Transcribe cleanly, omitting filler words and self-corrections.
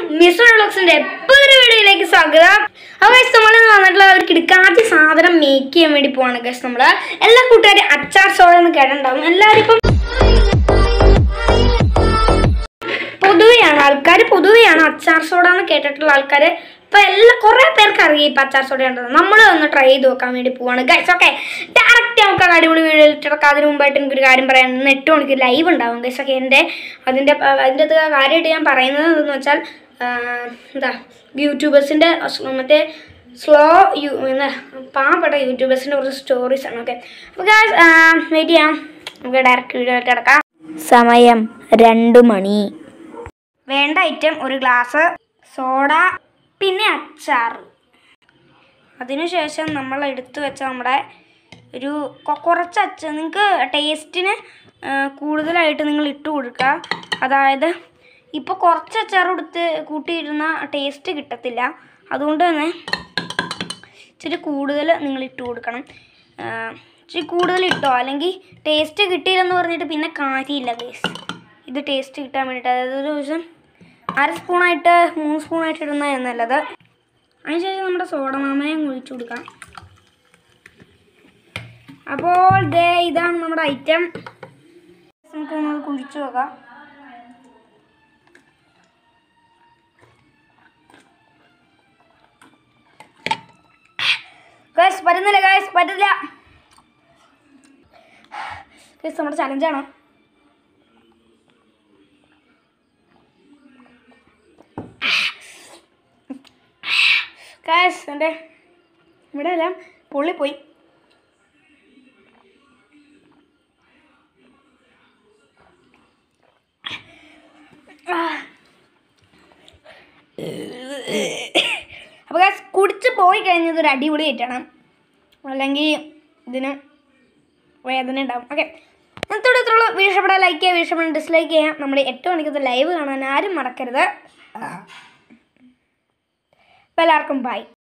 Mister വ്ളോഗ്സിന്റെ പുതിയൊരു വീഡിയോയിലേക്ക് സ്വാഗതം. അപ്പോൾ ഗൈസ് നമ്മൾ വന്നിട്ടുള്ള ഒരു കിടക്കാച്ച സാധനം മേക്ക് ചെയ്യാൻ വേണ്ടി പോവാണ് ഗൈസ്. നമ്മൾ എല്ലാ കൂട്ടുകാരും അച്ചാർ സോഡ എന്ന് കേട്ടിട്ടുണ്ടാവും. എല്ലാവരും ഇപ്പം പൊതുവെയാണ് അച്ചാർ സോഡ എന്ന് കേട്ടിട്ടുള്ള ആൾക്കാർ. ഇപ്പം കുറേ പേർക്ക് അറിയാം ഇപ്പം അച്ചാർ സോഡ ഉണ്ടെന്ന്. നമ്മൾ ഒന്ന് ട്രൈ ചെയ്ത് നോക്കാൻ വേണ്ടി പോവാണ് ഗൈസ്. ഓക്കെ, ഡയറക്റ്റ് നമുക്ക് അടിപൊളി വീഡിയോ ഇട്ടിടക്കാം. അതിന് മുമ്പായിട്ട് എനിക്കൊരു കാര്യം പറയാൻ, 8 മണിക്ക് ലൈവ് ഉണ്ടാവും ഗൈസ്. ഓക്കെ, അതിൻ്റെ കാര്യമായിട്ട് ഞാൻ പറയുന്നത് എന്താണെന്ന് വെച്ചാൽ എന്താ യൂട്യൂബേഴ്സിൻ്റെ മറ്റേ പാവപ്പെട്ട യൂട്യൂബേഴ്സിൻ്റെ കുറച്ച് സ്റ്റോറീസാണ്. ഓക്കെ, അപ്പോൾ ഗൈസ് വെയിറ്റ് ചെയ്യാം, നമുക്ക് ഡയറക്റ്റ് വീഡിയോ ആയിട്ട് കിടക്കാം. സമയം 2 മണി. വേണ്ട ഐറ്റം ഒരു ഗ്ലാസ് സോഡ, പിന്നെ അച്ചാർ. അതിനുശേഷം നമ്മൾ എടുത്തു വെച്ച നമ്മുടെ ഒരു കുറച്ച് അച്ചാർ, നിങ്ങൾക്ക് ടേസ്റ്റിന് കൂടുതലായിട്ട് നിങ്ങൾ ഇട്ട് കൊടുക്കുക. അതായത് ഇപ്പോൾ കുറച്ച് അച്ചാർ കൊടുത്ത് കൂട്ടിയിരുന്ന ടേസ്റ്റ് കിട്ടത്തില്ല. അതുകൊണ്ട് തന്നെ ഇച്ചിരി കൂടുതൽ നിങ്ങൾ ഇട്ട് കൊടുക്കണം. ഇച്ചിരി കൂടുതൽ ഇട്ടോ, അല്ലെങ്കിൽ ടേസ്റ്റ് കിട്ടിയില്ലെന്ന് പറഞ്ഞിട്ട് പിന്നെ കാര്യമില്ല ഗൈസ്. ഇത് ടേസ്റ്റ് കിട്ടാൻ വേണ്ടിയിട്ട്, അതായത് ഒരു ദിവസം 1/2 സ്പൂണായിട്ട് 3 സ്പൂണായിട്ട് ഇടുന്നതാണ് നല്ലത്. അതിനുശേഷം നമ്മുടെ സോഡ മാമയും ഒഴിച്ചു കൊടുക്കാം. അപ്പോൾ ഇതാണ് നമ്മുടെ ഐറ്റം. നമുക്കൊന്ന് കുഴിച്ചു നോക്കാം. ഗൈസ് പറ്റുന്നില്ല, ഗൈസ് പറ്റില്ല. ഗൈസ് നമ്മുടെ ചലഞ്ചാണോ? ഗൈസ് എൻ്റെ ഇവിടെ എല്ലാം പൊള്ളിപ്പോയി. അപ്പോൾ ഗൈസ് കുടിച്ച് പോയി കഴിഞ്ഞത് ഒരു അടിപൊളി ആയിട്ടാണ്, അല്ലെങ്കിൽ ഇതിന് വേദന ഉണ്ടാവും. ഓക്കെ, ഇന്നത്തോടെ ഇത്രയുള്ളൂ. വീഡിയോ ഇഷ്ടപ്പെടാൻ ലൈക്ക് ചെയ്യുക, വീഡിയോ ഇഷ്ടപ്പെടാൻ ഡിസ്ലൈക്ക് ചെയ്യാം. നമ്മൾ 8 മണിക്കത്തെ ലൈവ് കാണാൻ ആരും മറക്കരുത്. അപ്പോൾ എല്ലാവർക്കും ബൈ.